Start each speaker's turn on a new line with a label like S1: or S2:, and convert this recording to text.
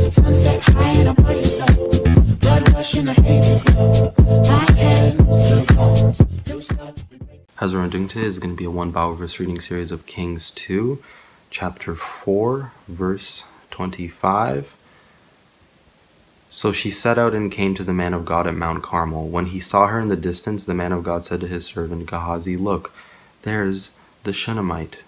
S1: Sunset high and I'm by your soul. Blood rush in the hazy glow. My head to the bones. Loose up.
S2: As we're doing today is going to be a one Bible verse reading series of Kings 2, chapter 4, verse 25. So she set out and came to the man of God at Mount Carmel. When he saw her in the distance, the man of God said to his servant Gehazi, "Look, there's the Shunammite